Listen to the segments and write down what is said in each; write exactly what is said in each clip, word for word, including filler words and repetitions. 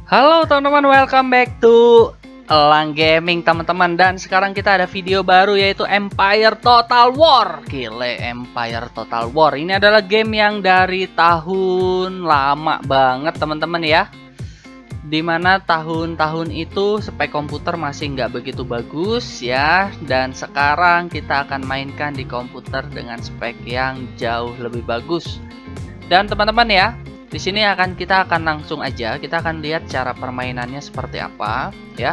Halo teman-teman, welcome back to Elang Gaming teman-teman. Dan sekarang kita ada video baru yaitu Empire Total War. Gile, Empire Total War. Ini adalah game yang dari tahun lama banget teman-teman ya. Dimana tahun-tahun itu spek komputer masih nggak begitu bagus ya. Dan sekarang kita akan mainkan di komputer dengan spek yang jauh lebih bagus. Dan teman-teman ya, di sini akan kita akan langsung aja kita akan lihat cara permainannya seperti apa ya.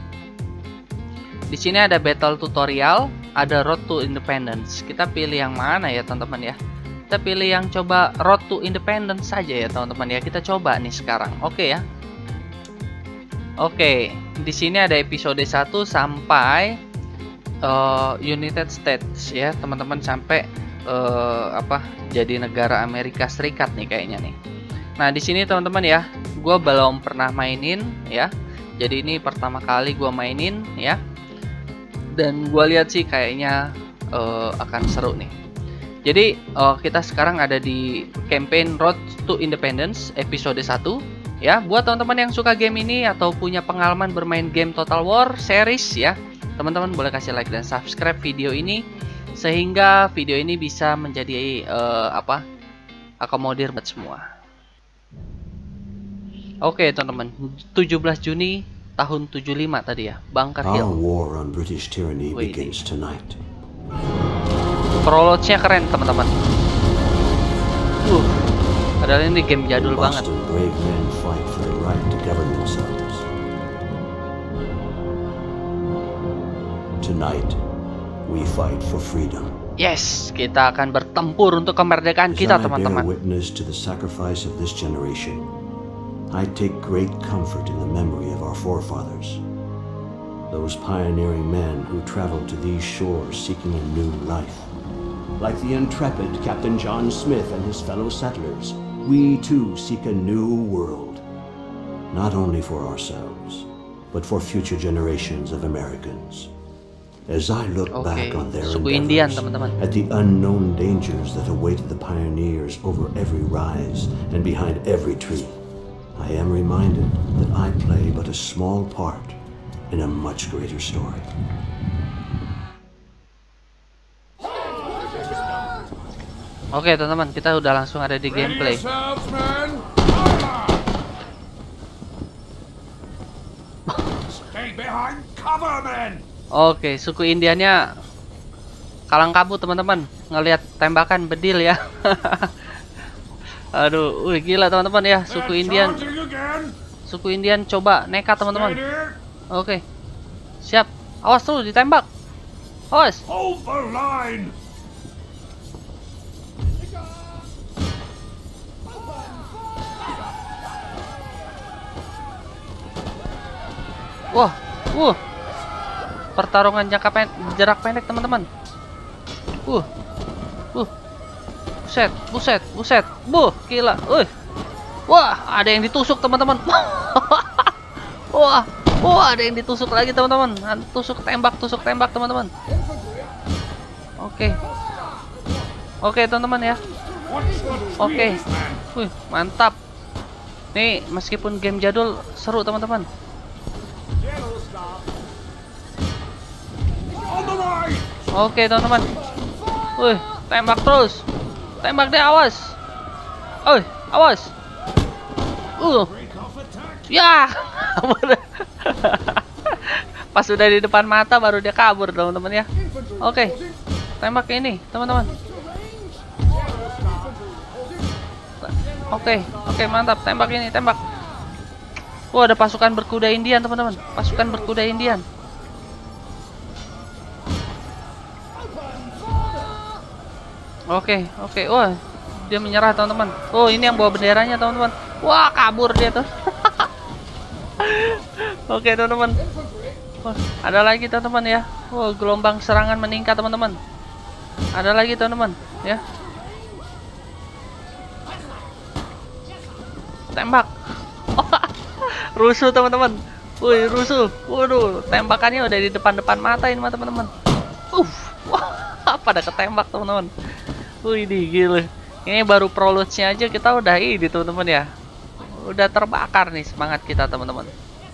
Di sini ada battle tutorial, ada road to independence. Kita pilih yang mana ya teman-teman ya? Kita pilih yang coba road to independence saja ya teman-teman ya. Kita coba nih sekarang. Oke ya. Oke, di sini ada episode satu sampai uh, United States ya teman-teman, sampai uh, apa? Jadi negara Amerika Serikat nih kayaknya nih. Nah di sini teman-teman ya, gue belum pernah mainin ya. Jadi ini pertama kali gue mainin ya. Dan gue lihat sih kayaknya uh, akan seru nih. Jadi uh, kita sekarang ada di campaign Road to Independence episode satu ya. Buat teman-teman yang suka game ini atau punya pengalaman bermain game Total War series ya, teman-teman boleh kasih like dan subscribe video ini sehingga video ini bisa menjadi uh, apa? akomodir buat semua. Oke teman-teman, tujuh belas Juni tahun tujuh puluh lima tadi ya, Bunker Hill. Our war on British tyranny begins tonight. Prolognya keren teman-teman. Uh, padahal ini game jadul banget. Brave men fight for the right to govern themselves. Tonight, we fight for freedom. Yes, kita akan bertempur untuk kemerdekaan kita teman-teman. Witness to the sacrifice of this generation. I take great comfort in the memory of our forefathers, those pioneering men who traveled to these shores seeking a new life. Like the intrepid Captain John Smith and his fellow settlers, we too seek a new world, not only for ourselves, but for future generations of Americans. As I look okay. back on their Suku Indian, endeavors, teman-teman, at the unknown dangers that awaited the pioneers over every rise and behind every tree, I am reminded that I play but a small part in a much greater story. Oke teman-teman, kita udah langsung ada di gameplay. Oke, suku Indianya kalang kabut teman-teman, ngelihat tembakan bedil ya. Aduh, wih gila teman-teman ya, suku Indian. Suku Indian coba nekat teman-teman. Oke. Siap. Awas tuh ditembak. Awas. Wah, wuh. Pertarungan jangka pen jarak pendek teman-teman. Uh. Uh. Buset, buset, buset. Buh, gila. Wih. Wah, ada yang ditusuk teman-teman. Wah, wah, ada yang ditusuk lagi teman-teman. Tusuk tembak, tusuk tembak teman-teman. Oke. Oke, teman-teman ya. Oke. Wih, mantap. Nih, meskipun game jadul seru teman-teman. Oke, teman-teman. Wih, tembak terus. Tembak deh, awas. Oi, awas. Uh. Ya. Pas sudah di depan mata baru dia kabur, teman-teman ya. Oke. Tembak ini, teman-teman. Oke, oke, mantap. Tembak ini, tembak. Wah, ada pasukan berkuda Indian, teman-teman. Pasukan berkuda Indian. Oke, oke. Wah, dia menyerah teman-teman. Oh, ini yang bawa benderanya teman-teman. Wah, kabur dia tuh. Oke teman-teman. Oh, ada lagi teman-teman ya. Oh, gelombang serangan meningkat teman-teman. Ada lagi teman-teman ya. Tembak. Rusuh teman-teman. Wih, rusuh. Waduh, tembakannya udah di depan-depan mata ini teman-teman. Uh, wah, pada ketembak teman-teman. Wih, gila. Ini baru prolognya aja kita udah ini teman-teman ya. udah terbakar nih semangat kita teman-teman.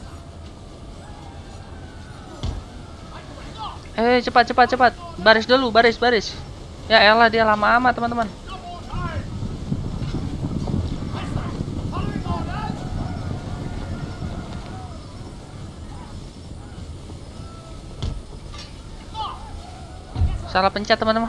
Eh cepat cepat cepat, baris dulu, baris baris. Ya elah dia lama amat teman-teman. Salah pencet teman-teman.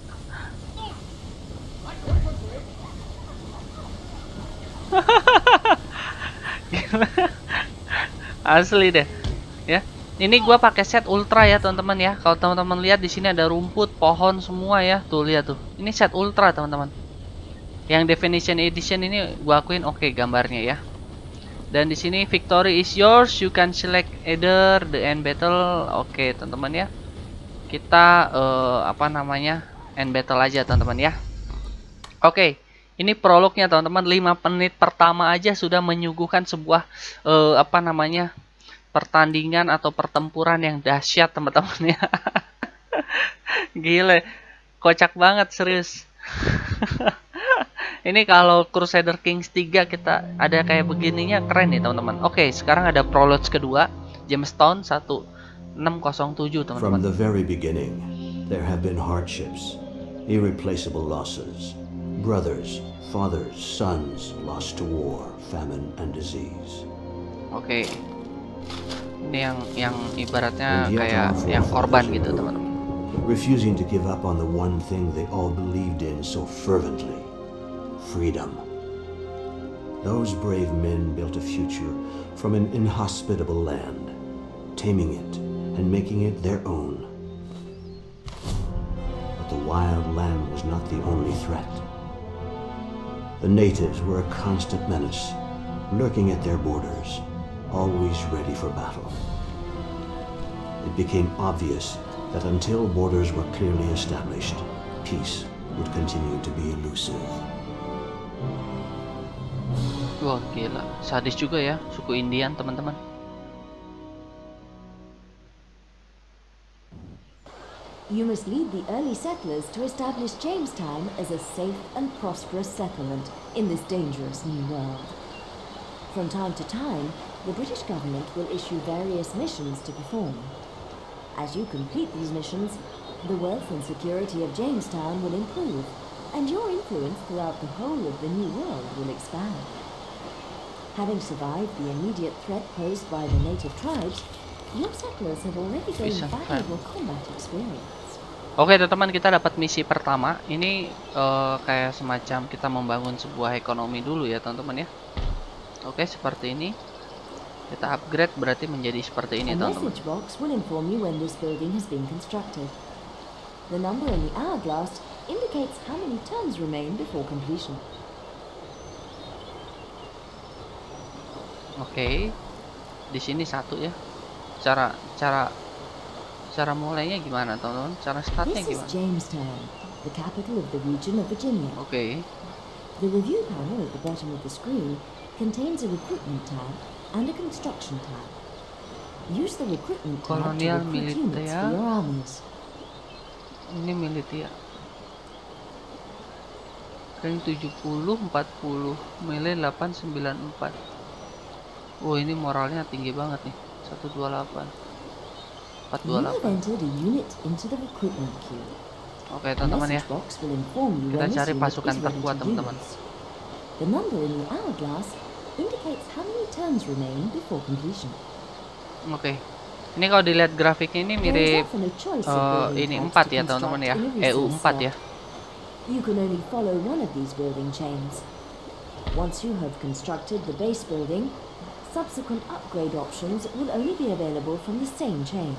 Asli deh ya. Ini gua pakai set ultra ya teman-teman ya. Kalau teman-teman lihat di sini ada rumput, pohon semua ya. Tuh lihat tuh. Ini set ultra teman-teman. Yang definition edition ini gua akuin oke okay gambarnya ya. Dan di sini victory is yours. You can select either the end battle. Oke okay, teman-teman ya. Kita uh, apa namanya end battle aja teman-teman ya. Oke. Okay. Ini prolognya teman-teman, lima menit pertama aja sudah menyuguhkan sebuah uh, apa namanya pertandingan atau pertempuran yang dahsyat teman-teman ya. Gile, kocak banget serius. Ini kalau Crusader Kings tiga kita ada kayak begininya keren nih teman-teman. Oke, sekarang ada prolog kedua, Jamestown satu enam nol tujuh teman-teman. From the very beginning, there have been hardships, irreplaceable losses. Brothers, fathers, sons lost to war, famine, and disease. Oke, okay. Ini yang yang ibaratnya kayak yang korban gitu teman-teman. Refusing to give up on the one thing they all believed in so fervently, freedom. Those brave men built a future from an inhospitable land, taming it and making it their own. But the wild land was not the only threat. The natives were a constant menace, lurking at their borders, always ready for battle. It became obvious that until borders were clearly established, peace would continue to be elusive. Wah gila, sadis juga ya suku Indian teman-teman. You must lead the early settlers to establish Jamestown as a safe and prosperous settlement in this dangerous new world. From time to time, the British government will issue various missions to perform. As you complete these missions, the wealth and security of Jamestown will improve, and your influence throughout the whole of the new world will expand. Having survived the immediate threat posed by the native tribes, your settlers have already gained valuable combat experience. Oke teman-teman, kita dapat misi pertama. Ini uh, kayak semacam kita membangun sebuah ekonomi dulu ya teman-teman ya. Oke, seperti ini. Kita upgrade berarti menjadi seperti ini teman-teman. A message box will inform you when this building has been constructed. The number in the hourglass indicates how many turns remain before completion. Oke, di sini satu ya. Cara cara cara mulainya gimana teman-teman? Cara startnya This is gimana? Jamestown, the capital of the region of Virginia. Oke. The review panel at the bottom of the screen contains a recruitment tab and a construction tab. Use the recruitment tab Kolonial to recruit units militer. for your armies. Ini militer. Rank tujuh puluh, empat puluh, melee delapan sembilan empat. Oh, ini moralnya tinggi banget nih. seratus dua puluh delapan. empat ratus dua puluh You delapan. have entered a unit into the recruitment queue. Oke, A teman-teman ya. message box will inform you Kita when this cari unit pasukan is ready terkuat, to teman-teman. use. The number in the hourglass indicates how many turns remain before completion. Oke. Ini kalau dilihat grafiknya ini There is mirip often a choice of uh, building ini types empat to ya teman-teman ya. construct in a E U resource empat slot. ya. You can only follow one of these building chains. Once you have constructed the base building, subsequent upgrade options will only be available from the same chain.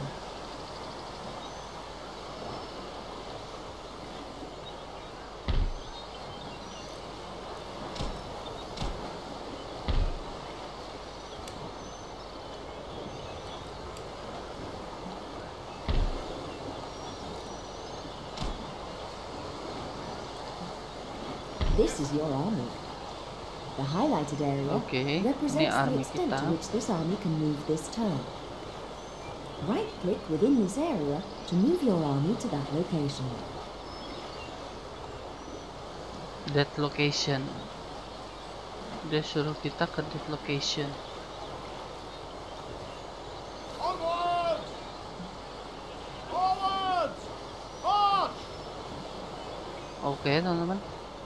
This is your army. The highlighted area Oke, ini represents the army extent kita. to which this army can move this turn. Right-click within this area to move your army to that location. That location. Dia suruh kita ke deep location. Oke, okay, teman-teman.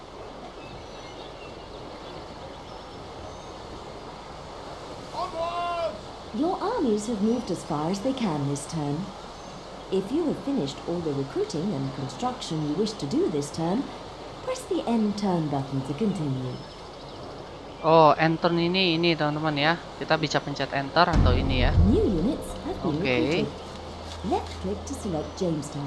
Your armies have moved as far as they can this turn. If you have finished all the recruiting and construction you wish to do this turn, press the end turn button to continue. Oh, enter ini ini teman-teman ya. Kita bisa pencet enter atau ini ya. New units have been Okay. recruited. Left click to select Jamestown.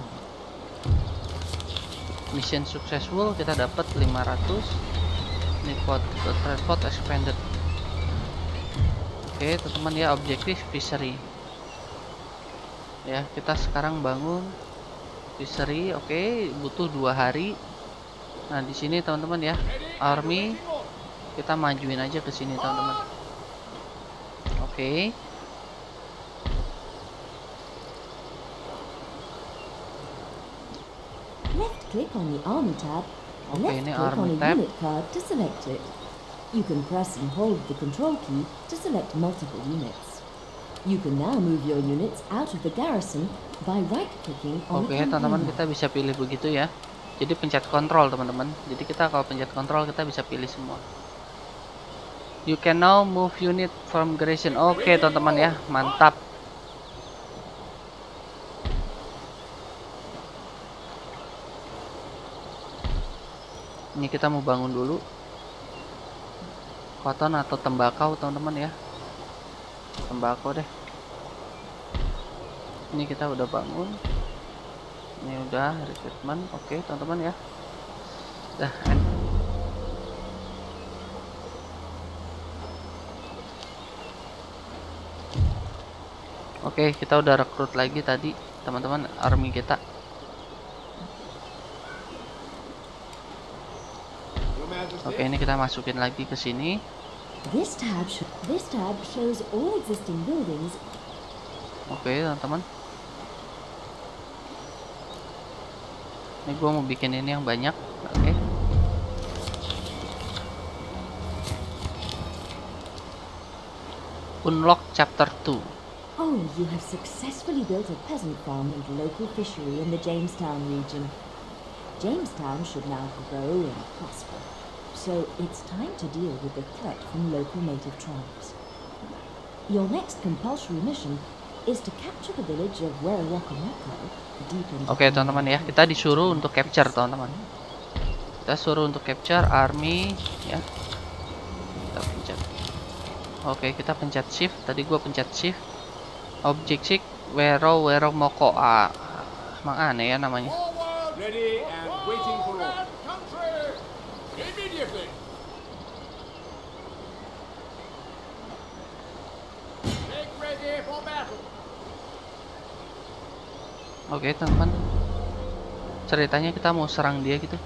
Mission successful, kita dapat lima ratus. Ini code transport expanded. Oke, teman-teman ya, objektif fishery. Ya, kita sekarang bangun fishery. Oke, butuh dua hari. Nah, di sini teman-teman ya, army kita majuin aja ke sini teman-teman. Oke. Left click on the army tab. Oke, Left ini click on army a tab. unit card to select it. You can press and hold the control key to select multiple units. You can now move your units out of the garrison by right-clicking on Oke, the teman-teman, campaign kita bisa pilih begitu ya. Jadi pencet kontrol teman-teman. Jadi kita kalau pencet kontrol kita bisa pilih semua. You can now move unit from garrison. Oke, teman-teman ya, mantap. Ini kita mau bangun dulu. Cotton atau tembakau teman-teman ya. Tembakau deh. Ini kita udah bangun. Ini udah recruitment. Oke teman-teman ya. Dah end. Oke, kita udah rekrut lagi tadi teman-teman army kita. Oke, ini kita masukin lagi ke sini. This tab, sh this tab shows all existing buildings. Oke, teman-teman. Ini gua mau bikin ini yang banyak. Oke. Unlock chapter two. Oh, you have successfully built a peasant farm and local fishery in the Jamestown region. Jamestown should now grow and prosper. So it's time to deal with the threat from local native tribes. Your next compulsory mission is to capture the village of Werowokomoko deep in. Oke, teman-teman ya, kita disuruh untuk capture teman-teman. Kita suruh untuk capture army ya. Kita pencet. Oke, kita pencet shift. Tadi gua pencet shift. Object Wero Weromoko. Ah, emang aneh ya namanya. Ready and waiting for order. Immediately. Make ready for battle. Oke, teman-teman. Ceritanya kita mau serang dia gitu.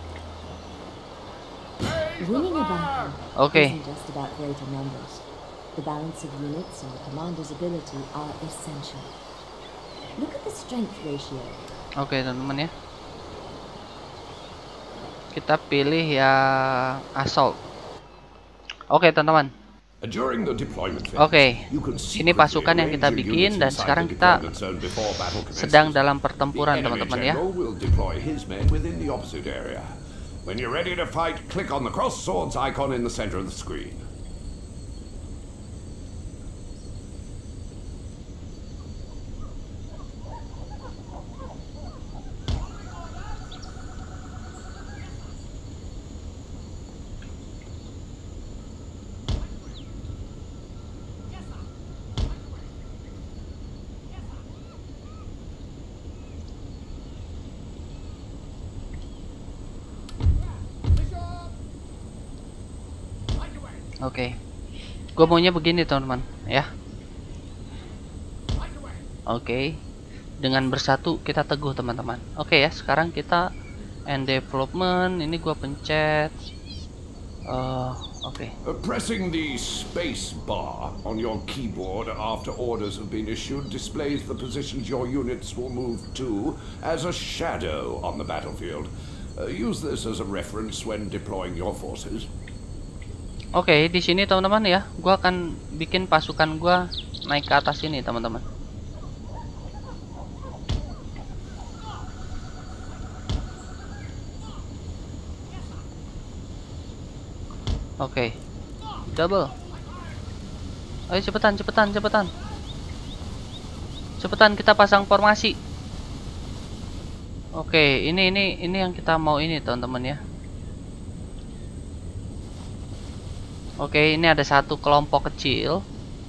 Winning a battle Okay. isn't just about greater numbers. The balance of units and the commander's ability are essential. Look at the strength ratio. Oke, teman-teman ya. Kita pilih yang assault. Oke, teman-teman. During the deployment phase, Oke, you can ini pasukan yang kita bikin dan sekarang kita sedang dalam pertempuran teman-teman ya. will deploy his men within the opposite area. When you're ready to fight, click on the cross swords icon in the center of the screen. Oke, gue maunya begini teman-teman ya. Oke, dengan bersatu kita teguh teman-teman. Oke ya, sekarang kita end development. Ini gue pencet. Uh, Oke. Uh, pressing the space bar on your keyboard after orders have been issued displays the positions your units will move to as a shadow on the battlefield. Uh, use this as a reference when deploying your forces. Oke, di sini teman-teman ya, gua akan bikin pasukan gua naik ke atas ini, teman-teman. Oke, double. Ayo cepetan, cepetan, cepetan. Cepetan kita pasang formasi. Oke, ini ini ini yang kita mau ini, teman-teman ya. Oke, ini ada satu kelompok kecil.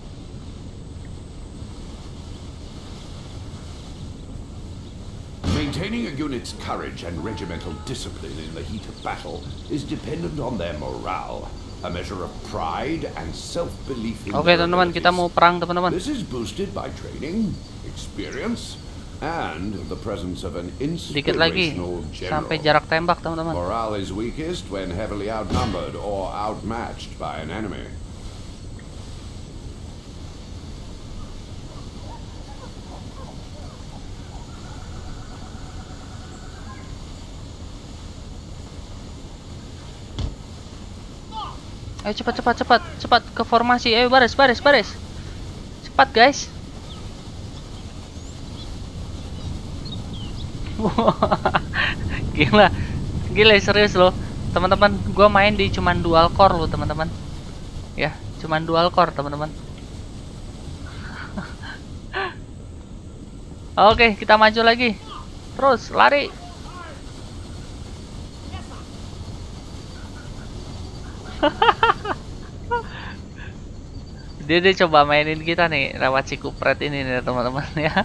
Maintaining a unit's courage and regimental discipline in the heat of battle is dependent on their morale, a measure of pride and self-belief in Oke, teman-teman, kita mau perang, teman-teman. This is boosted by training, experience, and the presence of an Dikit lagi inspirational general. sampai jarak tembak, teman-teman. Morale is weakest when heavily outnumbered or outmatched by an enemy. Ayo cepat cepat cepat cepat ke formasi. Ayo baris baris baris. Cepat guys. Gila, gila serius loh, teman-teman. Gua main di cuman dual core loh, teman-teman. Ya, cuman dual core, teman-teman. Oke, kita maju lagi. Terus lari. dia dia coba mainin kita nih lewat si kupret ini nih, teman-teman ya.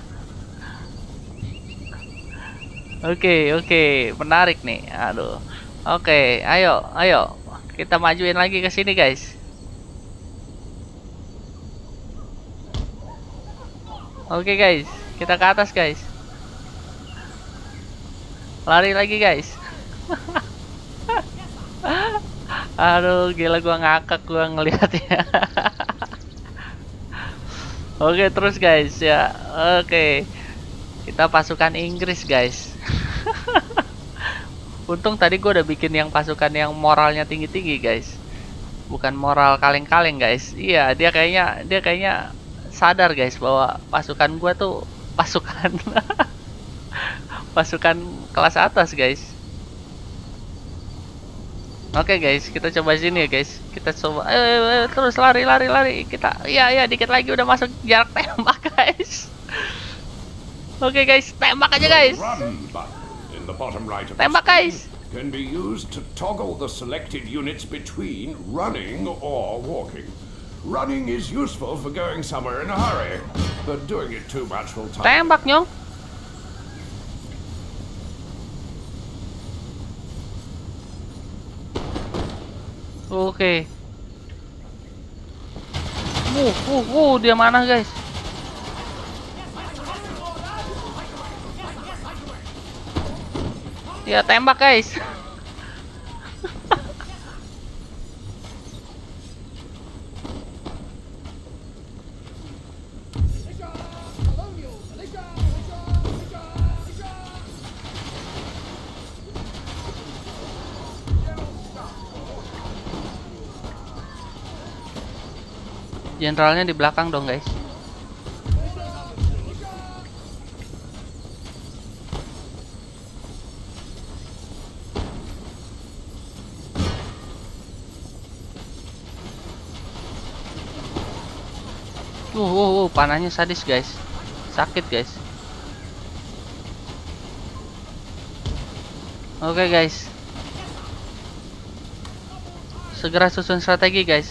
Oke, oke, menarik nih. Aduh. Oke, ayo, ayo. Kita majuin lagi ke sini, guys. Oke, guys. Kita ke atas, guys. Lari lagi, guys. Aduh, gila, gua ngakak gua ngelihatnya. Oke, terus guys ya. Oke. Kita pasukan Inggris, guys. Untung tadi gue udah bikin yang pasukan yang moralnya tinggi-tinggi, guys. Bukan moral kaleng-kaleng, guys. Iya, dia kayaknya dia kayaknya sadar, guys, bahwa pasukan gue tuh pasukan pasukan kelas atas, guys. Oke, guys, kita coba sini ya, guys. Kita coba ayo, ayo, ayo, terus lari lari lari. Kita iya iya dikit lagi udah masuk jarak tembak, guys. Oke, guys, tembak aja, guys. Tembak, guys. Can be used to toggle the selected units between running or walking. Running is useful for going somewhere in a hurry, but doing it too much will tire. Tembak, nyong. Oke. Uh, uh, uh, dia mana, guys? Ya, tembak, guys. Jenderalnya di belakang dong, guys. Uh, uh, uh, panahnya sadis, guys. Sakit, guys. Oke, okay, guys. Segera susun strategi, guys.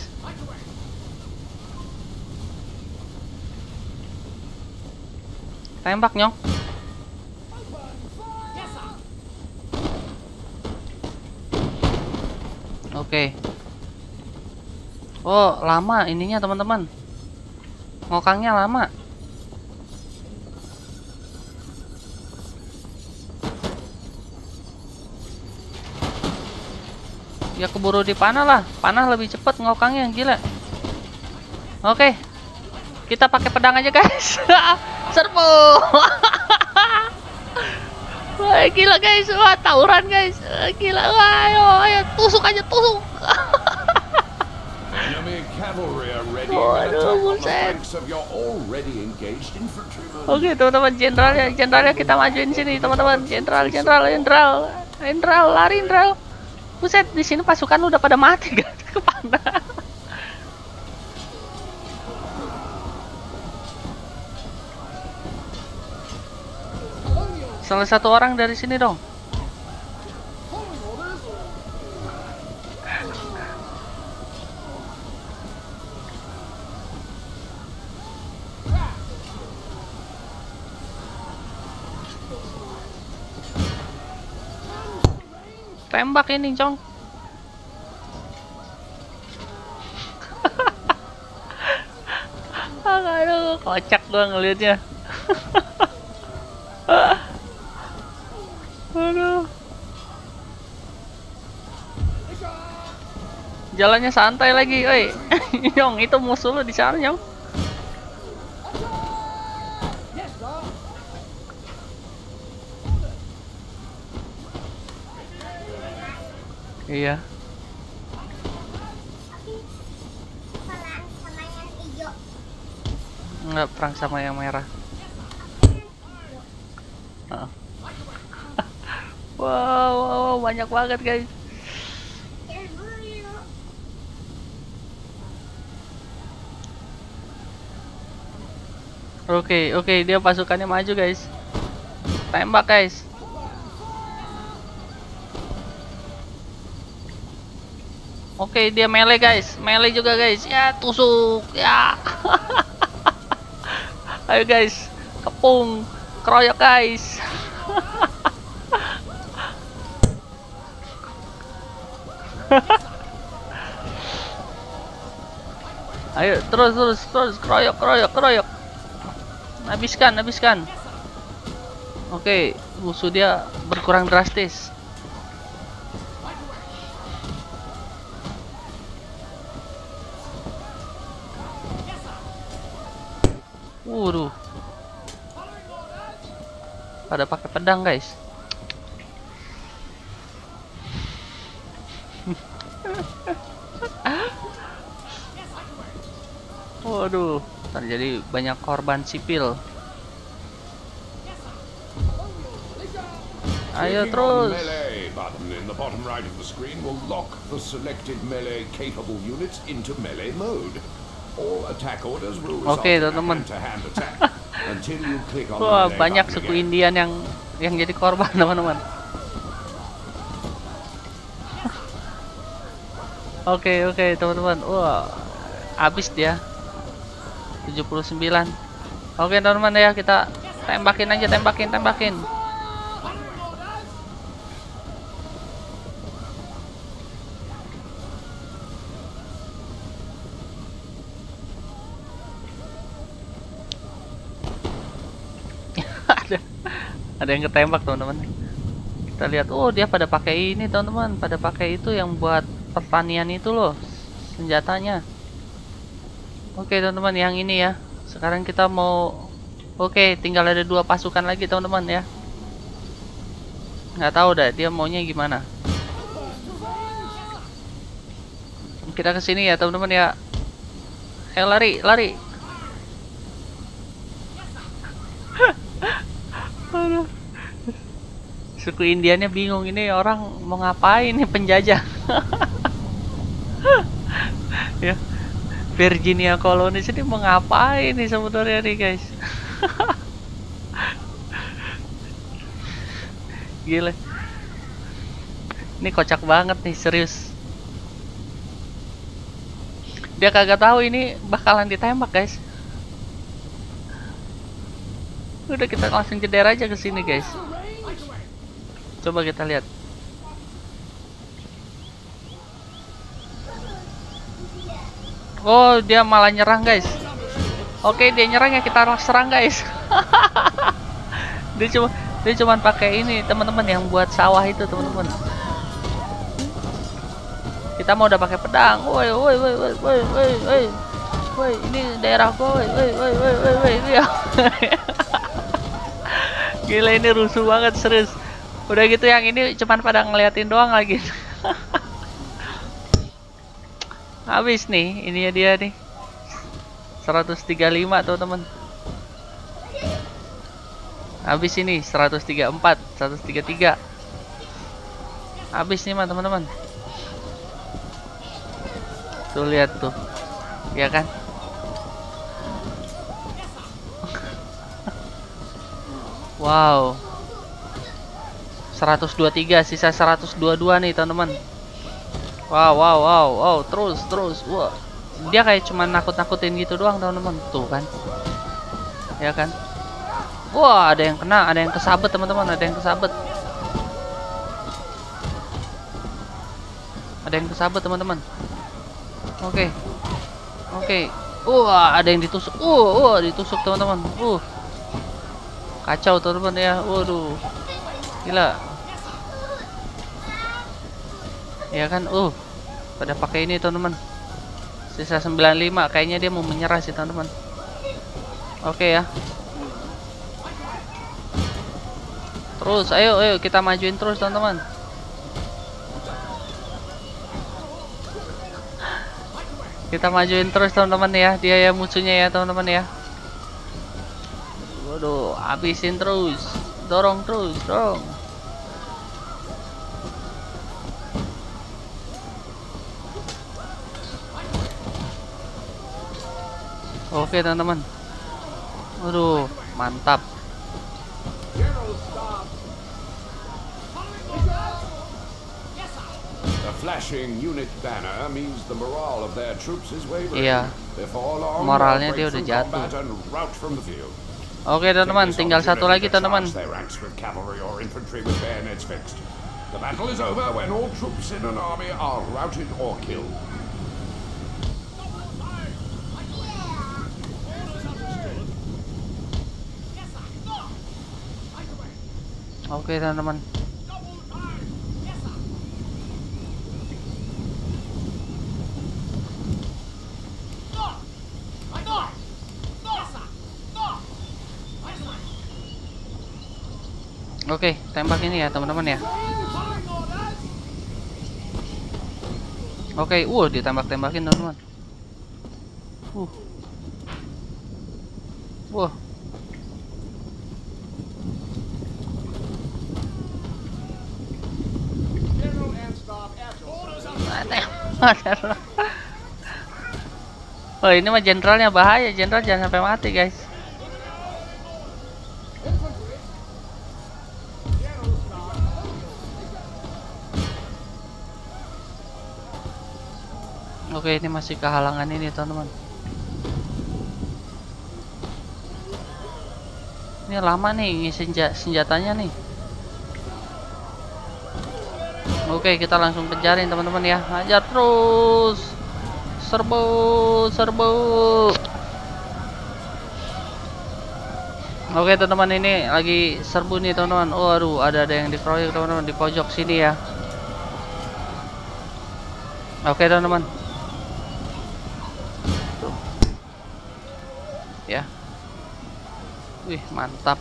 Tembak, nyong. Oke. Okay. Oh, lama ininya, teman-teman. Ngokangnya lama. Ya keburu dipanah lah. Panah lebih cepat ngokangnya, gila. Oke. Kita pakai pedang aja, guys. Serbu. Wah, gila, guys. Wah, tawuran, guys. Gila. Wah, ayo, ayo tusuk aja, tusuk. cavalry are ready Oh, and aduh, attack on the buset. flanks of your already engaged infantrymen. Oke teman-teman, jenderalnya, jenderalnya kita majuin sini teman-teman. Jenderal, jenderal, jenderal, jenderal, lari jenderal. Buset, di sini pasukan lu udah pada mati guys, kemana? Salah satu orang dari sini dong. Tembak ini, Cong. Aduh, kocak gua ngelihatnya. Aduh. Jalannya santai lagi, oi. Nyong, itu musuh lu di sana, Nyong. Iya. Nggak, perang sama yang merah. Uh. Wow, wow, banyak banget guys. Oke, okay, oke, okay, dia pasukannya maju guys. Tembak guys. Oke, okay, dia melee guys, melee juga guys. Ya, tusuk, ya. Ayo guys, kepung, keroyok guys. Ayo, terus, terus, terus, keroyok, keroyok, keroyok. Habiskan, habiskan. Oke, okay, musuh dia berkurang drastis. Waduh, pada pakai pedang guys. Waduh, terjadi banyak korban sipil. Ayo terus. Melee button in the bottom right of the screen will lock the selected melee capable units into melee mode. All attack orders will result Oke, in a teman-teman. hand-to-hand attack until you click on the Wah, melee banyak button suku again. Indian yang yang jadi korban, teman-teman. Oke, oke, teman-teman. Wah, habis dia. tujuh puluh sembilan. Oke, teman-teman ya, kita tembakin aja, tembakin, tembakin. ada ada yang ketembak teman-teman. Kita lihat, oh dia pada pakai ini teman-teman, pada pakai itu yang buat pertanian itu loh senjatanya. Oke teman-teman, yang ini ya. Sekarang kita mau, oke tinggal ada dua pasukan lagi teman-teman ya. Nggak tahu dah dia maunya gimana. Kita kesini ya teman-teman ya. Ayo lari, lari. Aduh. Suku Indiannya bingung, ini orang mau ngapain nih, penjajah. Ya, Virginia Colonies ini mau ngapain nih sebenarnya nih guys. Gila, ini kocak banget nih, serius. Dia kagak tahu ini bakalan ditembak guys. Udah, kita langsung jeder aja ke sini guys. Coba kita lihat. Oh, dia malah nyerang guys. Oke, dia nyerang ya, kita serang guys. Dia cuma dia cuma pakai ini teman-teman, yang buat sawah itu teman-teman. Kita mau udah pakai pedang. Woi, woi, woi, woi, woi, woi, woi. Woi, ini daerah gua, woi, woi, woi, woi, woi, woi, ya. Gila, ini rusuh banget serius. Udah gitu yang ini cuman pada ngeliatin doang lagi. Habis nih, ini ya dia nih. seratus tiga puluh lima teman-teman. Habis ini seratus tiga puluh empat, seratus tiga puluh tiga. Habis nih mah teman-teman. Tuh lihat tuh. Ya kan? Wow. seratus dua puluh tiga, sisa seratus dua puluh dua nih teman-teman. Wow, wow, wow, wow, terus, terus, wah, dia kayak cuman nakut-nakutin gitu doang teman-teman, tuh kan, ya kan, wah, ada yang kena, ada yang kesabet teman-teman, ada yang kesabet, ada yang kesabet teman-teman, oke, oke, wah, ada yang ditusuk, uh, wah, ditusuk teman-teman, uh, kacau teman-teman ya, waduh, gila. Ya kan, uh, pada pakai ini teman-teman. Sisa sembilan puluh lima, kayaknya dia mau menyerah sih teman-teman. Oke ya. Terus, ayo, ayo kita majuin terus teman-teman. Kita majuin terus teman-teman ya. Dia ya musuhnya ya teman-teman ya. Waduh, habisin terus, dorong terus, dorong. Oke teman-teman. Waduh, mantap. The flashing unit banner means the morale of their troops is wavering. Iya. Before long, Moralnya they'll dia break udah through jatuh. combat and rout from the field. Oke teman-teman, tinggal satu lagi teman-teman. Their ranks with cavalry or infantry with bayonets fixed. The battle is over when all troops in an army are routed or killed. Oke teman-teman. Oke, tembak ini ya teman-teman ya. Oke, uh, ditembak-tembakin teman-teman. Uh. Wah. Oh, ini mah jenderalnya bahaya, jenderal jangan sampai mati guys. Oke, ini masih kehalangan ini teman-teman. Ini lama nih ngisi senjatanya nih. Oke, kita langsung kejarin teman-teman ya. Hajar terus. Serbu, serbu. Oke teman-teman, ini lagi serbu nih teman-teman. Oh aduh, ada ada yang dikeroyok teman-teman di pojok sini ya. Oke teman-teman. Tuh. Ya. Wih, mantap.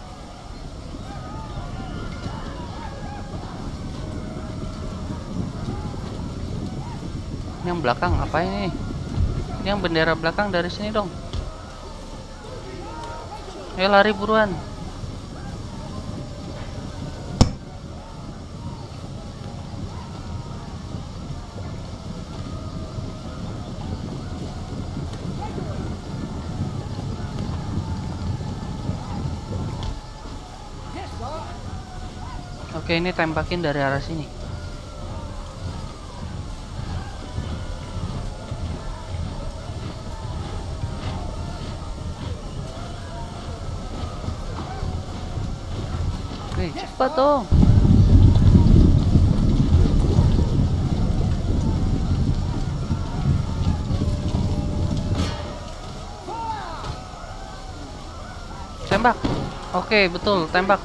Ini yang belakang apa ini? Ini yang bendera belakang dari sini dong. Ayo lari buruan. Oke, ini tembakin dari arah sini. Oke, cepat dong. Tembak. Oke, betul, tembak.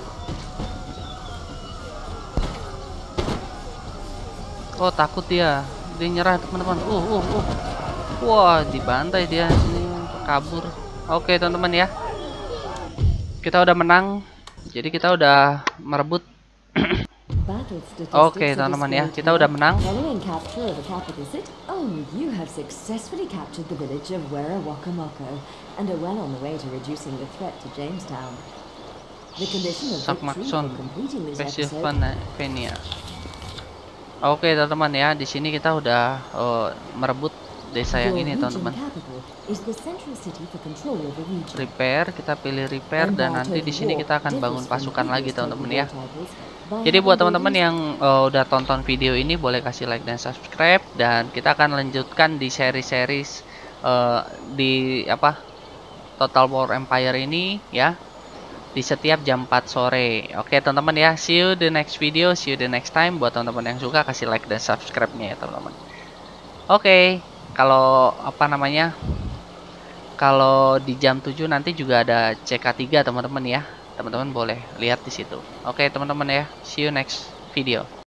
Oh, takut dia. Dia nyerah, teman-teman. Uh, uh, uh. Wah, dibantai dia sini, kabur. Oke, teman-teman ya. Kita udah menang. Jadi kita udah merebut battle statistics Oke, are teman-teman ya, displayed kita udah here. menang. Following capture of the capital city, oh, you have successfully captured the village of Warawakamoko and are well on the way to reducing the threat to Jamestown. The condition of victory Sakmakson, for completing this episode. Pennsylvania. Oke, teman-teman ya, di sini kita udah uh, merebut desa yang Your ini, region teman-teman. capital is the central city for control of the region. Repair, kita pilih repair dan Empire nanti di Total sini War kita akan differs bangun from pasukan lagi, previous teman-teman Total ya. War titles by Jadi buat having teman-teman reduced yang uh, udah tonton video ini, boleh kasih like dan subscribe, dan kita akan lanjutkan di seri-seri uh, di apa Total War Empire ini ya, di setiap jam empat sore. Oke teman-teman ya, see you the next video, see you the next time. Buat teman-teman yang suka, kasih like dan subscribe-nya ya teman-teman. Oke, kalau apa namanya, kalau di jam tujuh nanti juga ada C K tiga teman-teman ya. Teman-teman boleh lihat di situ. Oke teman-teman ya, see you next video.